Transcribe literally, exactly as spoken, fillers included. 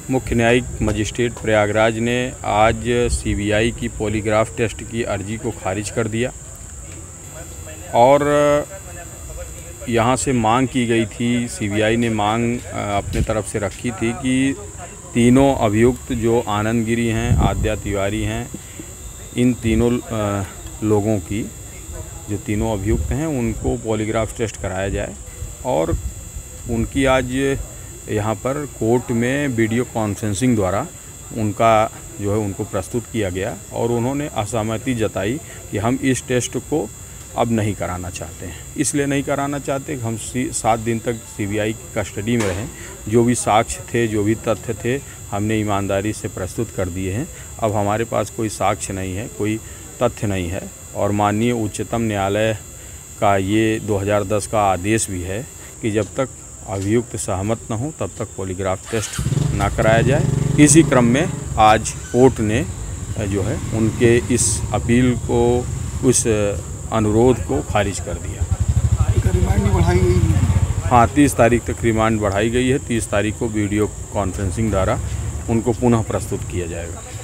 मुख्य न्यायिक मजिस्ट्रेट प्रयागराज ने आज सीबीआई की पॉलीग्राफ टेस्ट की अर्जी को खारिज कर दिया और यहाँ से मांग की गई थी, सीबीआई ने मांग अपने तरफ से रखी थी कि तीनों अभियुक्त जो आनंद गिरी हैं, आद्या तिवारी हैं, इन तीनों लोगों की जो तीनों अभियुक्त हैं उनको पॉलीग्राफ टेस्ट कराया जाए और उनकी आज यहाँ पर कोर्ट में वीडियो कॉन्फ्रेंसिंग द्वारा उनका जो है उनको प्रस्तुत किया गया और उन्होंने असहमति जताई कि हम इस टेस्ट को अब नहीं कराना चाहते हैं। इसलिए नहीं कराना चाहते कि हम सात दिन तक सीबीआई की कस्टडी में रहें। जो भी साक्ष्य थे, जो भी तथ्य थे, हमने ईमानदारी से प्रस्तुत कर दिए हैं। अब हमारे पास कोई साक्ष्य नहीं है, कोई तथ्य नहीं है और माननीय उच्चतम न्यायालय का ये दो हज़ार दस का आदेश भी है कि जब तक अभियुक्त सहमत न हो तब तक पॉलीग्राफ टेस्ट ना कराया जाए। इसी क्रम में आज कोर्ट ने जो है उनके इस अपील को, उस अनुरोध को खारिज कर दिया। रिमांड भी बढ़ाई गई है? हाँ, तीस तारीख तक रिमांड बढ़ाई गई है। तीस तारीख को वीडियो कॉन्फ्रेंसिंग द्वारा उनको पुनः प्रस्तुत किया जाएगा।